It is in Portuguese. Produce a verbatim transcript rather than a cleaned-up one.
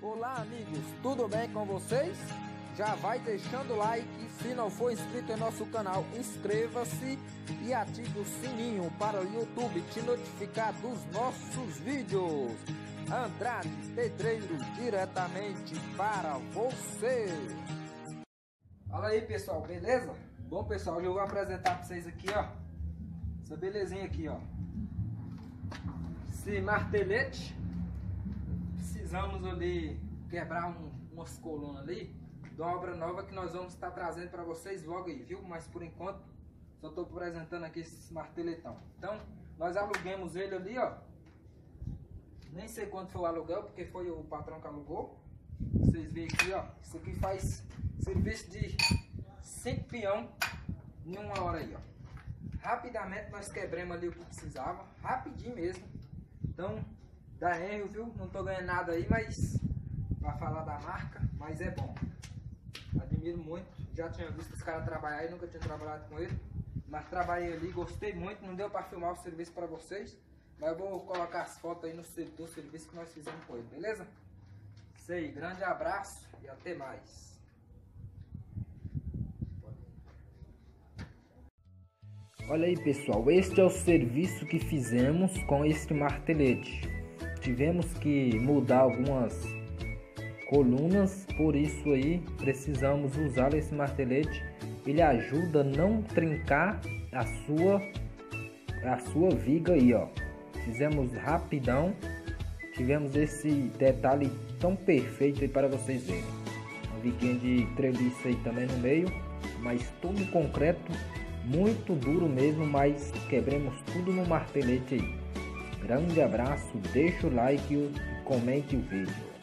Olá amigos, tudo bem com vocês? Já vai deixando o like, se não for inscrito em nosso canal, inscreva-se e ative o sininho para o YouTube te notificar dos nossos vídeos. Andrade Pedreiro, diretamente para você. Fala aí pessoal, beleza? Bom pessoal, hoje eu vou apresentar para vocês aqui, ó, essa belezinha aqui, ó, esse martelete. Precisamos ali quebrar um, umas colunas ali de uma obra nova que nós vamos estar trazendo para vocês logo aí, viu? Mas por enquanto só estou apresentando aqui esse marteletão. Então nós alugamos ele ali, ó, nem sei quanto foi o aluguel, porque foi o patrão que alugou. Vocês veem aqui, ó, isso aqui faz serviço de cinco peão em uma hora aí, ó. Rapidamente nós quebramos ali o que precisava, rapidinho mesmo. Então da Enel, viu? Não tô ganhando nada aí, mas pra falar da marca, mas é bom. Admiro muito. Já tinha visto os caras trabalhar e nunca tinha trabalhado com ele. Mas trabalhei ali, gostei muito. Não deu pra filmar o serviço pra vocês, mas eu vou colocar as fotos aí no do serviço que nós fizemos com ele, beleza? Isso aí, grande abraço e até mais. Olha aí pessoal, este é o serviço que fizemos com este martelete. Tivemos que mudar algumas colunas, por isso aí precisamos usar esse martelete. Ele ajuda a não trincar a sua a sua viga aí, ó. Fizemos rapidão, tivemos esse detalhe tão perfeito aí para vocês verem. Uma viguinha de treliça aí também no meio, mas tudo concreto, muito duro mesmo, mas quebramos tudo no martelete aí. Grande abraço, deixa o like e comente o vídeo.